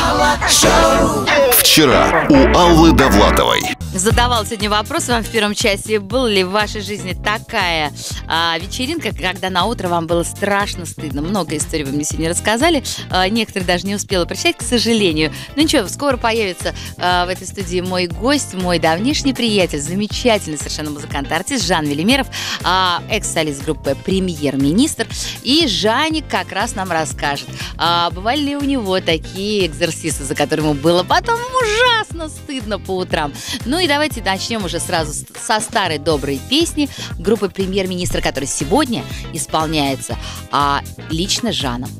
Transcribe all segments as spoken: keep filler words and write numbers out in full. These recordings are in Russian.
Вчера у Аллы Довлатовой. Задавал сегодня вопрос вам в первом часе: была ли в вашей жизни такая а, вечеринка, когда на утро вам было страшно стыдно? Много историй вы мне сегодня рассказали. А, некоторые даже не успела прочитать, к сожалению. Ну ничего, скоро появится а, в этой студии мой гость, мой давнишний приятель, замечательный совершенно музыкант-артист Жан Велимеров, а, экс-солист группы «Премьер-министр». И Жаник как раз нам расскажет, а, бывали ли у него такие экзорсисы, за которыми ему было потом ужасно стыдно по утрам. Ну и давайте начнем уже сразу со старой доброй песни группы «Премьер-министр», которая сегодня исполняется а, лично Жаном.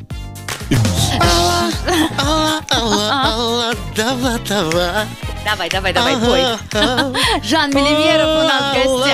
Алла, Алла, Алла, Довлатова. Давай, давай, давай, пой. Жан Велимеров у нас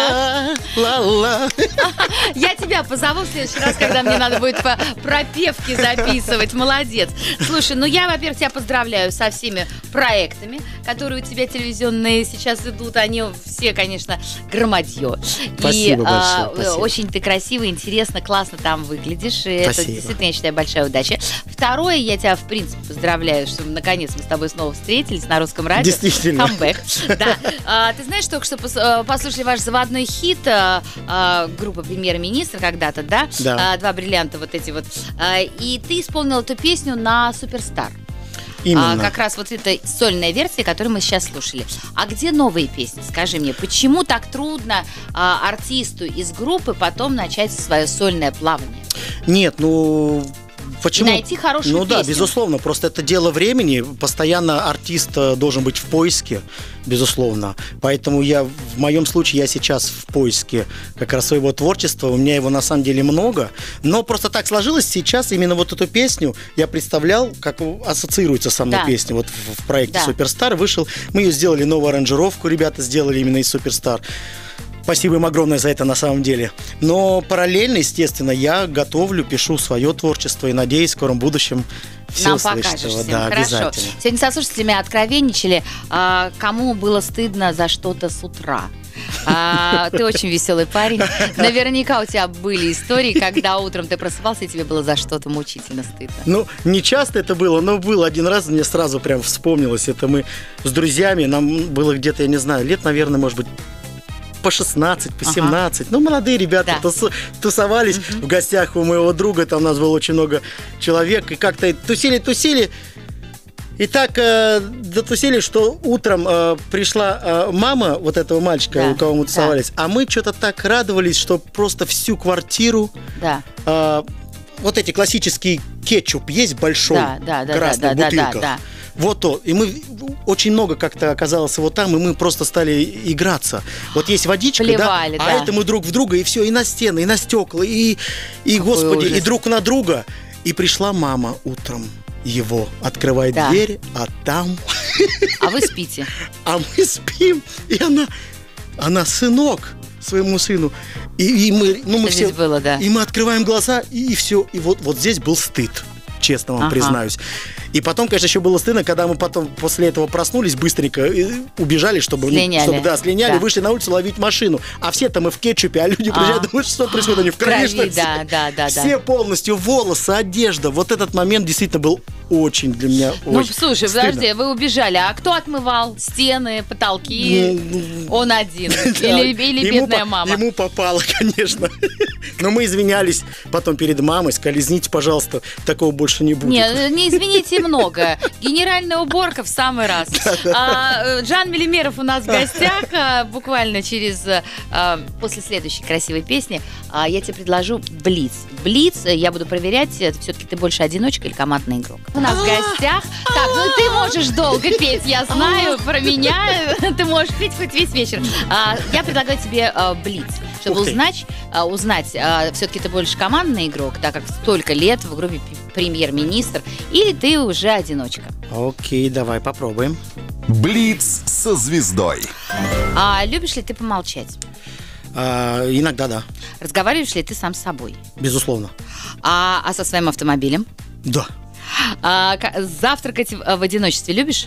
в гостях. Я тебя позову в следующий раз, когда мне надо будет по пропевке записывать. Молодец. Слушай, ну я, во-первых, тебя поздравляю со всеми проектами, которые у тебя телевизионные сейчас идут. Они все, конечно, громадье. Спасибо И, большое. А, спасибо. Очень ты красиво, интересно, классно там выглядишь. И это Спасибо. действительно, я считаю, большая удача. Второе, я тебя, в принципе, поздравляю, что наконец мы с тобой снова встретились на Русском радио. Действительно. Камбэк. Да. А, ты знаешь, только что пос- послушали ваш заводной хит а, а, группы «Премьер-министр» когда-то, да? Да. А, два бриллианта вот эти вот. А, и ты исполнил эту песню на «Суперстар». Именно. А, как раз вот эта сольная версия, которую мы сейчас слушали. А где новые песни? Скажи мне, почему так трудно а, артисту из группы потом начать свое сольное плавание? Нет, ну... Почему? И найти хорошую Ну да, песню. безусловно, просто это дело времени. Постоянно артист э, должен быть в поиске, безусловно. Поэтому я, в моем случае, я сейчас в поиске как раз своего творчества. У меня его на самом деле много. Но просто так сложилось сейчас. Именно вот эту песню я представлял, как ассоциируется со мной Да. песня. Вот в, в проекте Да. «Суперстар» вышел. Мы ее сделали, новую аранжировку ребята сделали именно из «Суперстар». Спасибо им огромное за это на самом деле. Но параллельно, естественно, я готовлю, пишу свое творчество и надеюсь, в скором будущем все Нам услышат покажешь его. всем. Да, Хорошо. обязательно. Сегодня со слушателями откровенничали, а, кому было стыдно за что-то с утра. А, ты очень веселый парень. Наверняка у тебя были истории, когда утром ты просыпался, и тебе было за что-то мучительно стыдно. Ну, не часто это было, но было один раз, мне сразу прям вспомнилось. Это мы с друзьями, нам было где-то, я не знаю, лет, наверное, может быть, по шестнадцать, по семнадцать. Ага. Ну, молодые ребята Да. тусу- тусовались Угу. в гостях у моего друга. Там у нас было очень много человек. И как-то тусили-тусили. И так э, дотусили, что утром э, пришла э, мама вот этого мальчика, Да, у кого мы да. тусовались. А мы что-то так радовались, что просто всю квартиру... Да. э, вот эти классические кетчуп есть большой, Да, да, да, красный, да, в да, да, бутылках. да. Вот то. И мы очень много как-то оказалось его там, и мы просто стали играться. Вот есть водичка, Плевали, да, да. а это мы друг в друга, и все, и на стены, и на стекла, и, и Какой господи, ужас. и друг на друга. И пришла мама утром его, открывает Да. дверь, а там... А вы спите. А мы спим, и она, она сынок своему сыну. И, и мы, ну, мы Что все, здесь было, да. и мы открываем глаза, и, и все. И вот, вот здесь был стыд, честно вам Ага. признаюсь. И потом, конечно, еще было стыдно, когда мы потом после этого проснулись быстренько, и убежали, чтобы, ну, Слиняли. чтобы да, слиняли, Да. вышли на улицу ловить машину. А все-то мы в кетчупе, а люди приезжают, А. думают, что происходит, они в крови, что ли? да, да, да, Все да. полностью, волосы, одежда. Вот этот момент действительно был очень для меня Ну, очень слушай, стыдно. подожди, вы убежали. А кто отмывал стены, потолки? Ну, Он один. Да, Или, или ему бедная по- мама. Ему попало, конечно. Но мы извинялись потом перед мамой, сказали, извините, пожалуйста, такого больше не будет. Не, не извините много. Генеральная уборка в самый раз. А, э, Жан Велимеров у нас в гостях. а, Буквально через а, после следующей красивой песни а, я тебе предложу блиц. Блиц, э, я буду проверять, все-таки ты больше одиночка или командный игрок. У нас в гостях. Так, ну ты можешь долго петь, я знаю про меня. Ты можешь петь хоть весь вечер. А, Я предлагаю тебе а, блиц, чтобы Ух ты. узнать, а, узнать, все-таки ты больше командный игрок, так как столько лет в группе «Премьер-министр», или ты уже одиночка. Окей, давай попробуем. Блиц со звездой. А любишь ли ты помолчать? А, иногда да, Разговариваешь ли ты сам с собой? безусловно. А, а со своим автомобилем? Да. А, ка- завтракать в, в одиночестве любишь?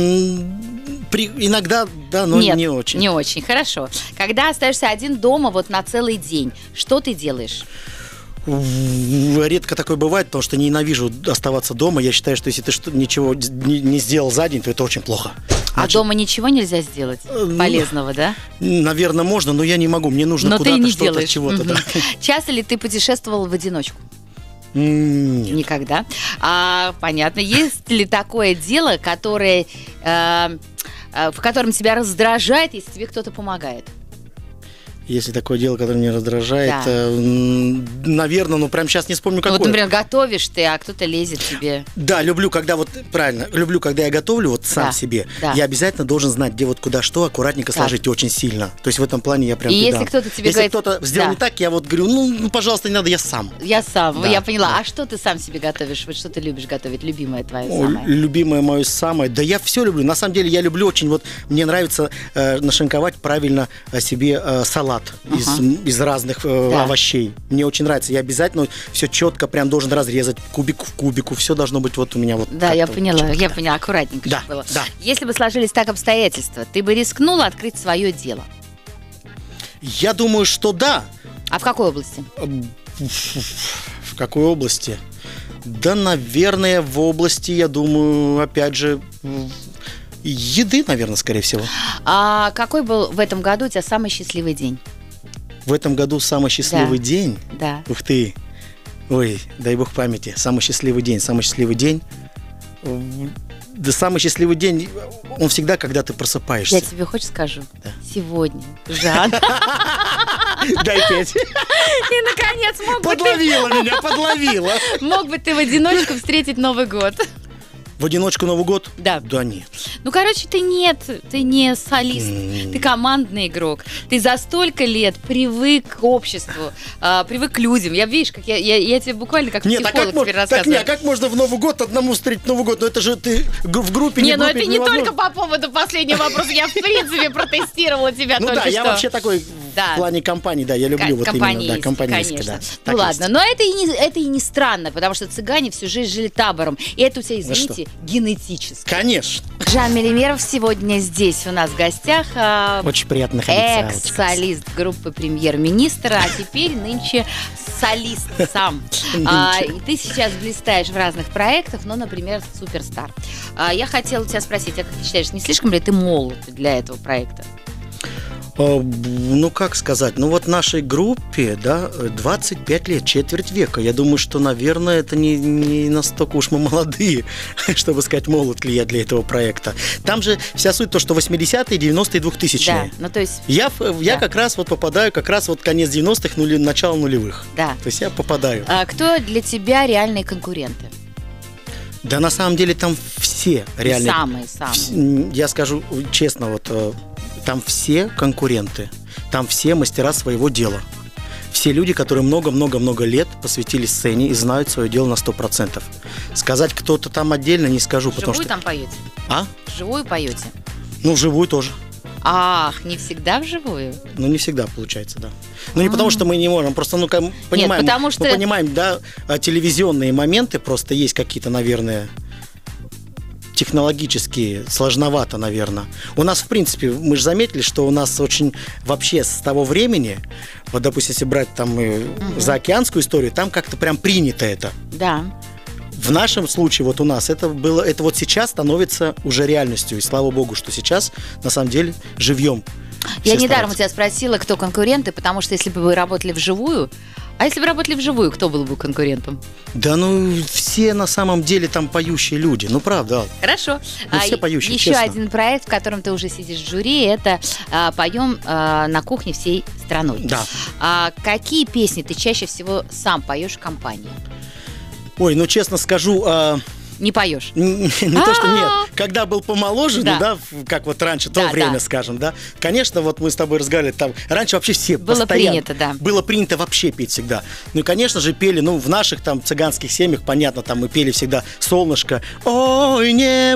М, при- иногда да, но Нет, не очень. не очень, хорошо. Когда остаешься один дома вот на целый день, что ты делаешь? Редко такое бывает, потому что ненавижу оставаться дома. Я считаю, что если ты что, ничего не, не сделал за день, то это очень плохо. А Значит, дома ничего нельзя сделать ну, полезного, да? Наверное, можно, но я не могу. Мне нужно Но ты куда-то не что-то, делаешь. чего-то. Мгм. Да. Часто ли ты путешествовал в одиночку? М, Нет. Никогда. А, понятно. Есть ли такое дело, которое, э, э, в котором тебя раздражает, если тебе кто-то помогает? Если такое дело, которое меня раздражает, Да. э, м, наверное, ну прям сейчас не вспомню, Ну, какое. вот, например, готовишь ты, а кто-то лезет тебе. Да, люблю, когда вот, правильно, люблю, когда я готовлю вот сам Да, себе, да. я обязательно должен знать, где вот куда что, аккуратненько Так. сложить очень сильно. То есть в этом плане я прям И педант. если кто-то тебе Если говорит- кто-то сделал Да. не так, я вот говорю, ну, ну, пожалуйста, не надо, я сам. Я сам, Да, я поняла. да. А что ты сам себе готовишь? Вот что ты любишь готовить? Любимое твое О, самое? любимое мое самое. Да я все люблю. На самом деле я люблю очень, вот мне нравится э, нашинковать правильно э, себе э, салат из, Ага. м, из разных э, Да. овощей. Мне очень нравится. Я обязательно все четко прям должен разрезать кубик в кубику. Все должно быть вот у меня вот. Да, я как-то поняла, чётко, я да. поняла, аккуратненько Да, чтобы было. да. Если бы сложились так обстоятельства, ты бы рискнула открыть свое дело? Я думаю, что да. А в какой области? В какой области? Да, наверное, в области, я думаю, опять же, м, еды, наверное, скорее всего. А какой был в этом году у тебя самый счастливый день? В этом году самый счастливый Да. день. Да. Ух ты. Ой, дай бог памяти. Самый счастливый день. Самый счастливый день. М, Да самый счастливый день, он всегда, когда ты просыпаешься. Я тебе хочешь скажу? Да. Сегодня. Жан. Дай пять. И, наконец, мог бы, ты, Подловила меня, подловила. мог бы ты в одиночку встретить Новый год. В одиночку Новый год? Да. Да нет. Ну, короче, ты нет, ты не солист, М. ты командный игрок. Ты за столько лет привык к обществу, а, привык к людям. Я, видишь, как я, я, я тебе буквально как Нет, а психолог как, мож- теперь так, рассказываю. не, а как можно в Новый год одному встретить Новый год? Ну это же ты г- в группе, Не, в ну группе, это не невозможно. только по поводу последнего вопроса. Я, в принципе, протестировала тебя Ну только да, что. я вообще такой Да. в плане компании, да, я люблю Ка- вот именно, компанейский, да, компанейский, конечно. да. Ну Так ладно, есть. но это и, не, это и не странно, потому что цыгане всю жизнь жили табором. И это у тебя, извините, генетически. Конечно. Жан Мелимеров сегодня здесь у нас в гостях. а, Очень приятно находиться. Аллочка. Экс-солист группы премьер-министра, а теперь нынче солист сам. А, и ты сейчас блистаешь в разных проектах, ну, например, «Суперстар». А, я хотела тебя спросить, а как ты считаешь, не слишком ли ты молод для этого проекта? А, Ну, как сказать, ну вот нашей группе, да, двадцать пять лет, четверть века. Я думаю, что, наверное, это не, не настолько уж мы молодые, чтобы сказать, молод ли я для этого проекта. Там же вся суть то, что восьмидесятые, девяностые, Да, двухтысячные. ну то есть, Я, в- я Да. как раз вот попадаю, как раз вот конец девяностых, нули, начало нулевых. да. То есть я попадаю. А кто для тебя реальные конкуренты? Да, на самом деле там все реально. Самые-самые. Вс- Я скажу честно, вот э, там все конкуренты, там все мастера своего дела. Все люди, которые много-много-много лет посвятили сцене и знают свое дело на сто процентов. Сказать кто-то там отдельно не скажу, потому Вживую что... там поете? А? Вживую поете? Ну, вживую тоже. Ах, не всегда вживую? Ну, не всегда получается, да. Ну, не потому что мы не можем, просто, ну, как, понимаем, потому что- мы понимаем, да, а, телевизионные моменты просто есть какие-то, наверное, технологически сложновато, наверное. У нас, в принципе, мы же заметили, что у нас очень вообще с того времени, вот, допустим, если брать там э, заокеанскую историю, там как-то прям принято это. Да. В нашем случае вот у нас это было, это вот сейчас становится уже реальностью. И слава богу, что сейчас на самом деле живьем. Я все недаром у стараются. тебя спросила, кто конкуренты, потому что если бы вы работали вживую, а если бы работали вживую, кто был бы конкурентом? Да ну все на самом деле там поющие люди. Ну правда, Ал. Хорошо. Ну, все А, поющие, Еще честно. один проект, в котором ты уже сидишь в жюри, это а, «Поем а, на кухне всей страной». Да. А какие песни ты чаще всего сам поешь в компании? Ой, ну честно скажу, а, Не поешь? н- не то, что нет. Когда был помоложе, Да. ну да, в- как вот раньше, то Да, время, да. скажем, да. Конечно, вот мы с тобой разговаривали, там раньше вообще все Было постоянно- принято, да. Было принято вообще петь всегда. Ну и, конечно же, пели, ну, в наших там цыганских семьях, понятно, там мы пели всегда «Солнышко». Ой, не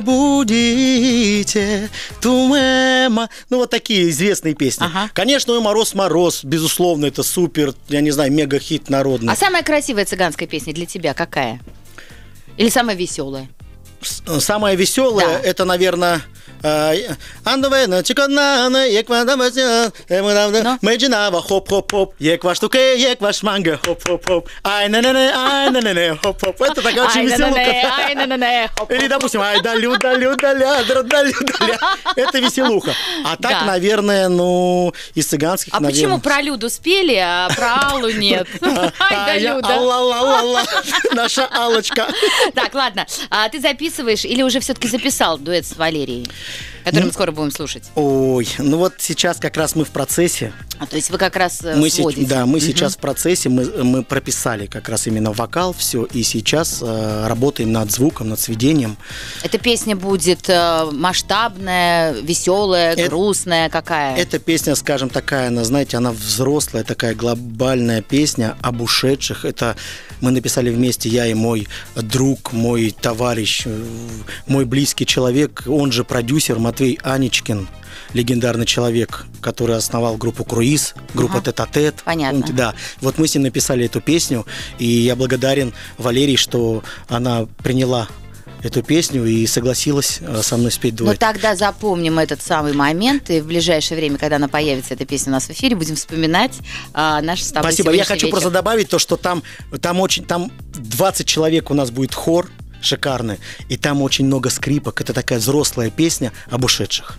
будите, тумема. Ну, вот такие известные песни. Ага. Конечно, ой, «Мороз-мороз», безусловно, это супер, я не знаю, мега-хит народный. А самая красивая цыганская песня для тебя какая? Или самая веселая? С- Самое веселое, Да. это, наверное, Андовена, чиканана, еква мэджинава, хоп-хоп-хоп, еква штуке, еква шманга, хоп-хоп-хоп, ай-на-на-на, ай-на-на-на, хоп-хоп. Это такая очень веселуха. Или, допустим, ай-да-лю-да-лю-да-ля, дра-да-лю-да-ля. Это веселуха. А так, наверное, ну, из цыганских, А почему про Люду спели, а про Аллу нет? Ай-да-Люда. Алла-ла-ла-ла, наша Аллочка. Так, ладно. А ты записываешь или уже все-таки записал дуэт с Валерией, который мы скоро будем слушать? Ой, ну вот сейчас как раз мы в процессе. А, то есть вы как раз мы сводите? Се- да, мы угу. сейчас в процессе, мы, мы прописали как раз именно вокал, все, и сейчас э, работаем над звуком, над сведением. Эта песня будет э, масштабная, веселая, это, грустная, какая? Эта песня, скажем, такая, она, знаете, она взрослая, такая глобальная песня об ушедших. Это мы написали вместе, я и мой друг, мой товарищ, мой близкий человек, он же продюсер Матвей Аничкин, легендарный человек, который основал группу «Круиз», группа ага. «Тет-а-тет». Понятно. Да, вот мы с ним написали эту песню, и я благодарен Валерии, что она приняла эту песню и согласилась со мной спеть дуэт. Ну тогда запомним этот самый момент, и в ближайшее время, когда она появится, эта песня у нас в эфире, будем вспоминать а, наш с тобой Спасибо. Я хочу вечер. просто добавить то, что там, там очень, там двадцать человек у нас будет хор шикарный, и там очень много скрипок. Это такая взрослая песня об ушедших.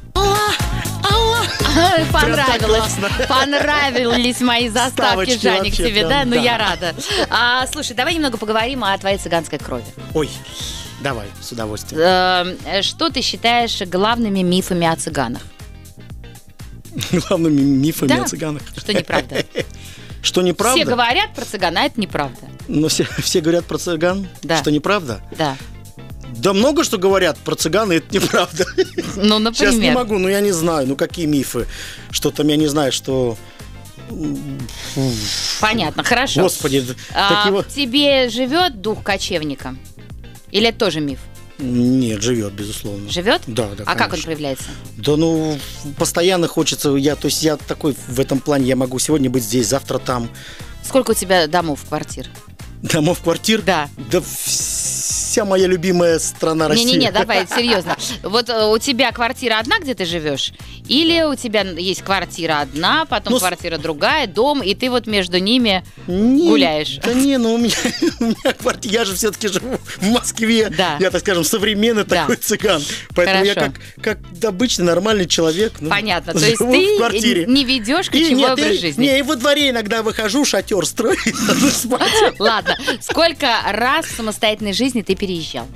Понравилось. Понравились мои заставки, Жаник, тебе, да? Ну, я рада. А, слушай, давай немного поговорим о твоей цыганской крови. Ой, давай, с удовольствием. Что ты считаешь главными мифами о цыганах? Главными мифами да, о цыганах? Что неправда. Что неправда? Все говорят про цыган, а это неправда. Но все, все говорят про цыган, да. что неправда? Да. Да много что говорят про цыган, и это неправда. Ну, например. Сейчас не могу, ну я не знаю, ну какие мифы. Что там, я не знаю, что... Понятно, хорошо. Господи. А, такие вот... В тебе живет дух кочевника? Или это тоже миф? Нет, живет, безусловно. Живет? Да, да. А конечно. как он проявляется? Да, ну, постоянно хочется, я, то есть я такой в этом плане, я могу сегодня быть здесь, завтра там. Сколько у тебя домов, квартир? Домов, квартир? Да. Да вся моя любимая страна Россия. Не-не-не, давай, серьезно. Вот у тебя квартира одна, где ты живешь? Или у тебя есть квартира одна, потом ну, квартира другая, дом, и ты вот между ними не, гуляешь? Да не, ну у меня, у меня квартира, я же все-таки живу в Москве. Да. Я, так скажем, современный да. такой цыган. Поэтому Хорошо. я как, как обычный нормальный человек. Ну, понятно, то есть ты не ведешь кочевой образ и, жизни? Не, и во дворе иногда выхожу, шатер строю, спать. Ладно, сколько раз в самостоятельной жизни ты переезжал?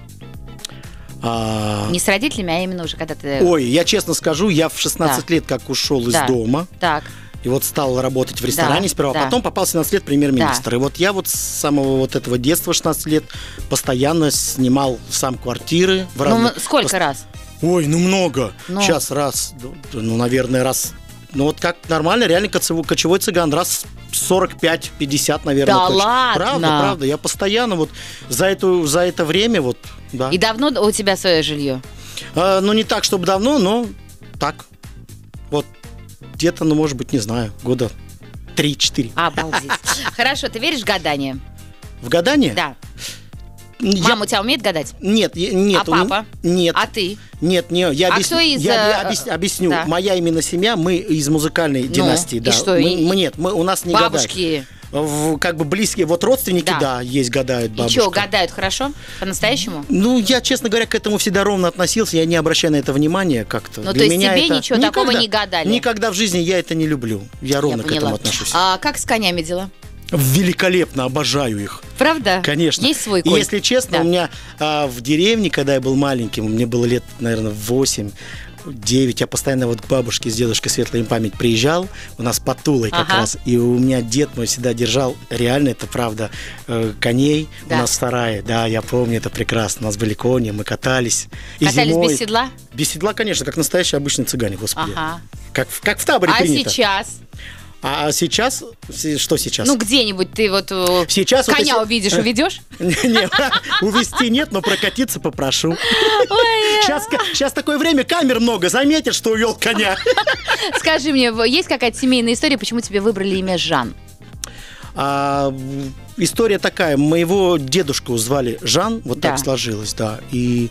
А... Не с родителями, а именно уже когда ты... Ой, я честно скажу, я в шестнадцать да. лет как ушел из да. дома. Так. И вот стал работать в ресторане да, сперва, да. потом попал в семнадцать лет премьер-министр. Да. И вот я вот с самого вот этого детства, шестнадцать лет, постоянно снимал сам квартиры. В разных... Ну, сколько Пост... раз? Ой, ну много. Ну. Сейчас раз, ну, наверное, раз... Ну, вот как нормально, реально кочевой, кочевой цыган, раз сорок пять пятьдесят, наверное. Да точно. ладно? Правда, правда. Я постоянно вот за, эту, за это время вот, да. И давно у тебя свое жилье? А, ну, не так, чтобы давно, но так. Вот где-то, ну, может быть, не знаю, года три-четыре. Обалдеть. Хорошо, ты веришь в гадание? В гадание? Да. Я... Мама у тебя умеет гадать? Нет, нет. А папа? Нет. А ты? Нет, не, я, а объясню, кто из... я объясню. объясню. Да. Моя именно семья, мы из музыкальной ну, династии. И да. что? Мы, и... мы, нет, мы, у нас не бабушки... гадают. Как бы близкие, вот родственники, да, да есть, гадают бабушки. И что, гадают хорошо? По-настоящему? Ну, я, честно говоря, к этому всегда ровно относился, я не обращаю на это внимания как-то. Ну, Для то есть меня тебе это... ничего никогда, такого не гадали? Никогда в жизни я это не люблю. Я ровно я к этому отношусь. А как с конями дела? Великолепно, обожаю их. Правда? Конечно. Есть свой конь? И если честно, да. у меня а, в деревне, когда я был маленьким, мне было лет, наверное, восемь, девять, я постоянно вот к бабушке с дедушкой, светлая им память, приезжал, у нас под Тулой как ага. раз, и у меня дед мой всегда держал, реально, это правда, коней да. у нас в сарае, да, я помню, это прекрасно, у нас были кони, мы катались. И катались зимой... без седла? Без седла, конечно, как настоящие обычные цыгане, господи. Ага. Как, как в таборе а принято. А сейчас? А сейчас? Что сейчас? Ну, где-нибудь ты вот сейчас коня вот увидишь, уведешь? Нет, увезти нет, но прокатиться попрошу. Сейчас, сейчас такое время, камер много, заметят, что увел коня. Скажи мне, есть какая-то семейная история, почему тебе выбрали имя Жан? А, история такая, моего дедушку звали Жан, вот да. так сложилось, да, и в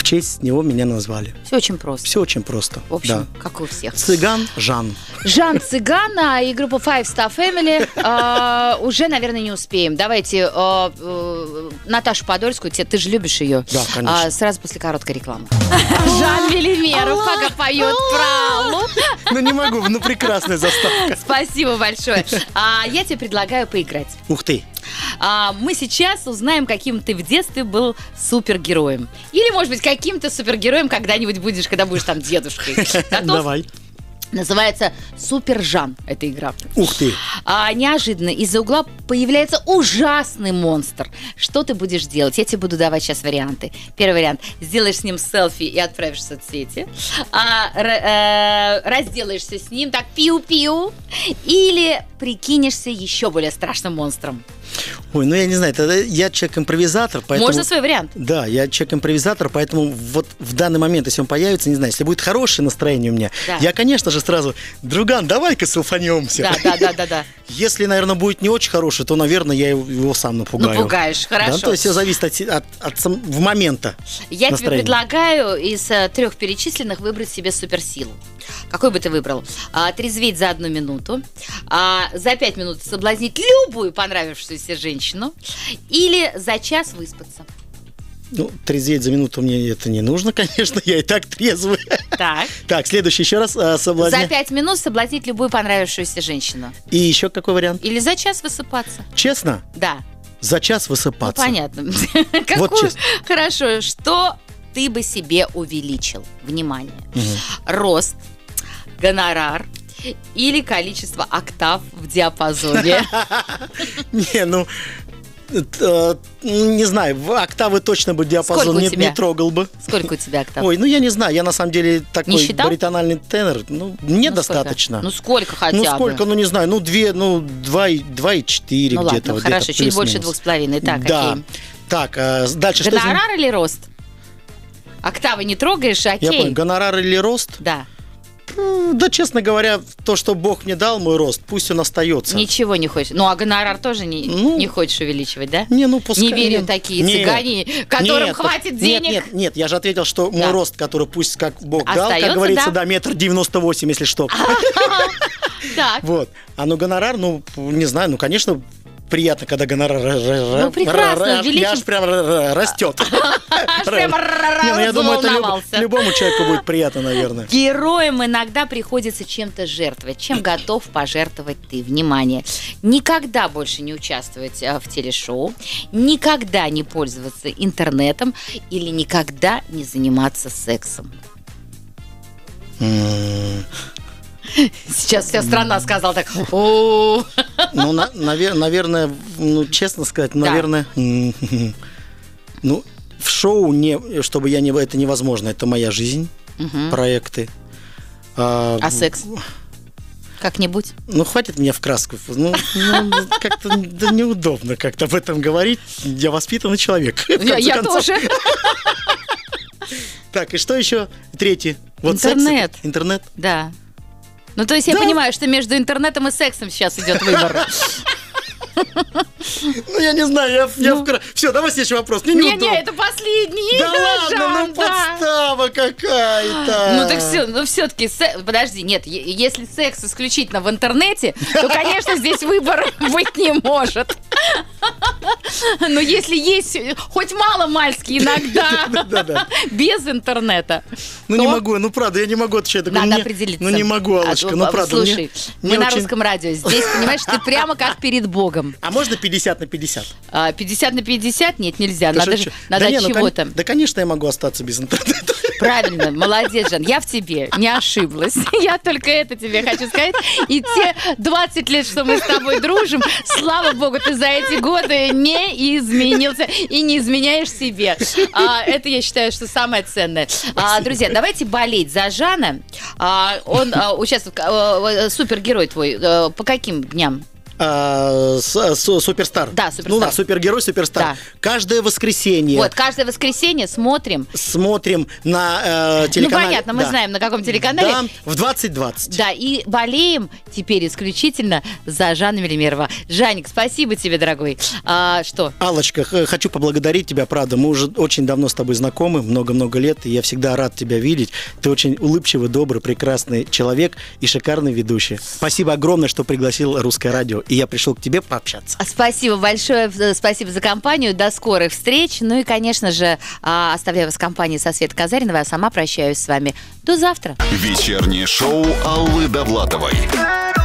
честь него меня назвали. Все очень просто. Все очень просто. В общем, да. как у всех. Цыган Жан. Жан Цыгана и группа Five Star Family. Э, уже, наверное, не успеем. Давайте э, э, Наташу Подольскую, ты, ты же любишь ее. Да, конечно. А, сразу после короткой рекламы. Жан Велимеров пока поет про Аллу. Ну не могу, ну прекрасная заставка. Спасибо большое. А, я тебе предлагаю поиграть. Ух ты. А, мы сейчас узнаем, каким ты в детстве был супергероем. Или, может быть, каким ты супергероем когда-нибудь будешь, когда будешь там дедушкой. Готов? Давай. Называется Супер Жан, эта игра. Ух ты. А, неожиданно из-за угла появляется ужасный монстр. Что ты будешь делать? Я тебе буду давать сейчас варианты. Первый вариант. Сделаешь с ним селфи и отправишь в соцсети. А, р- э, разделаешься с ним, так пиу-пиу. Или прикинешься еще более страшным монстром. Ой, ну я не знаю, тогда я человек-импровизатор, поэтому... Можно свой вариант. Да, я человек-импровизатор, поэтому вот в данный момент, если он появится, не знаю, если будет хорошее настроение у меня, Да. я, конечно же, сразу, друган, давай-ка селфанемся. Да, да, да, да, да. Если, наверное, будет не очень хороший, то, наверное, я его сам напугаю. Напугаешь, хорошо. Да, то есть все зависит от, от, от сам- в момента Я тебе настроения. предлагаю из э, трех перечисленных выбрать себе суперсилу. Какой бы ты выбрал? А, трезветь за одну минуту, а, за пять минут соблазнить любую понравившуюся женщину или за час выспаться. Ну, трезветь за минуту мне это не нужно, конечно, я и так трезвый. Так. Так, следующий еще раз а, За соблазнять. пять минут соблазнить любую понравившуюся женщину. И еще какой вариант? Или за час высыпаться. Честно, Да. за час Ну, высыпаться. понятно. Вот Какую- честно. Хорошо. Что ты бы себе увеличил? Внимание. Мгм. Рост, гонорар или количество октав в диапазоне? Не, ну, э, не знаю, в октавы точно бы диапазон Сколько у не, тебя? не трогал бы. Сколько у тебя октав? Ой, ну я не знаю, я на самом деле Не такой считал? баритональный тенор, ну, мне Ну, достаточно. сколько? Ну, сколько хотя Ну, бы? сколько, ну, не знаю, ну, две, ну, два, и- два и четыре Ну, где-то. ладно, вот хорошо, где-то чуть больше плюс-минус. двух с половиной. Так, Да. окей. Так, а, дальше что? с ним? Гонорар или рост? Октавы не трогаешь, Я окей? понял, гонорар или рост? Да. М, Да, честно говоря, то, что Бог мне дал, мой рост, пусть он остается. Ничего не хочешь. Ну, а гонорар тоже не, Ну, не хочешь увеличивать, да? Не, ну пускай. Не верю в нет. такие Нет. цыгане, которым Нет, хватит нет, денег. Нет, нет, я же ответил, что мой Да. рост, который пусть как Бог дал, Остается, как говорится, да? да, метр девяносто восемь, если что. Так. Вот. А ну гонорар, ну, не знаю, ну, конечно, приятно, когда гонорар Ну, прекрасно, увеличим. аж прям растет. Аж прям Не, ну, я думаю, это люб- разволновался. любому человеку будет приятно, наверное. Героям иногда приходится чем-то жертвовать. Чем готов пожертвовать ты? Внимание! Никогда больше не участвовать а, в телешоу, никогда не пользоваться интернетом или никогда не заниматься сексом. М, Сейчас вся страна сказала так. «О». Ну, на- навер- наверное, ну, честно сказать, Да. наверное, м, ну, в шоу, не, чтобы я не, это невозможно, это моя жизнь, Мгм. проекты. А, А секс? Как-нибудь? Ну, хватит меня в краску. Ну, ну, как-то да, неудобно как-то об этом говорить. Я воспитанный человек. в Я, конце я концов. тоже. Так, и что еще? Третий. Вот Интернет. секс, интернет. Да. Ну, то есть я Да. понимаю, что между интернетом и сексом сейчас идет выбор. Ну, я не знаю, я, я Ну. в кра- Все, давай следующий вопрос. Мне Не-не, неудобно. это последний. Да ладно, Жан, ну да. подстава какая-то. Ну так все, ну все-таки, подожди, нет, е- если секс исключительно в интернете, то, конечно, здесь выбора быть не может. Но если есть хоть мало-мальски иногда Да-да. без интернета, Ну то не могу, ну правда, я не могу отвечать. такой, надо мне- определиться. Ну не могу, А, Аллочка, ну, ну правда. Слушай, мне- мы мне на очень- русском радио. Здесь, понимаешь, ты прямо как перед Богом. А можно пятьдесят на пятьдесят? А, пятьдесят на пятьдесят? Нет, нельзя. Да Надо, шучу. же- надо Да не, ну, чего-то. кон- Да, конечно, я могу остаться без интернета. Правильно, молодец, Жан. Я в тебе не ошиблась. Я только это тебе хочу сказать. И те двадцать лет, что мы с тобой дружим, слава богу, ты за эти годы не изменился и не изменяешь себе. А, это, я считаю, что самое ценное. А, друзья, давайте болеть за Жана. А, он а, участвует, а, супергерой твой. А, по каким дням? а, с, с, суперстар. Да, суперстар. Ну да, супергерой, суперстар. Да. Каждое воскресенье. Вот, каждое воскресенье смотрим. Смотрим на э, телеканале. Ну, понятно, мы да. знаем, на каком телеканале. Да, в двадцать двадцать. Да, и болеем теперь исключительно за Жанну Велимирова. Жанник, спасибо тебе, дорогой. А, что? Аллочка, х- хочу поблагодарить тебя, правда. Мы уже очень давно с тобой знакомы, много-много лет, и я всегда рад тебя видеть. Ты очень улыбчивый, добрый, прекрасный человек и шикарный ведущий. Спасибо огромное, что пригласил Русское радио, и я пришел к тебе пообщаться. Спасибо большое, спасибо за компанию. До скорых встреч. Ну и, конечно же, а, оставляю вас в компании со Светой Казариновой, а сама прощаюсь с вами. До завтра. Вечернее шоу Аллы Довлатовой.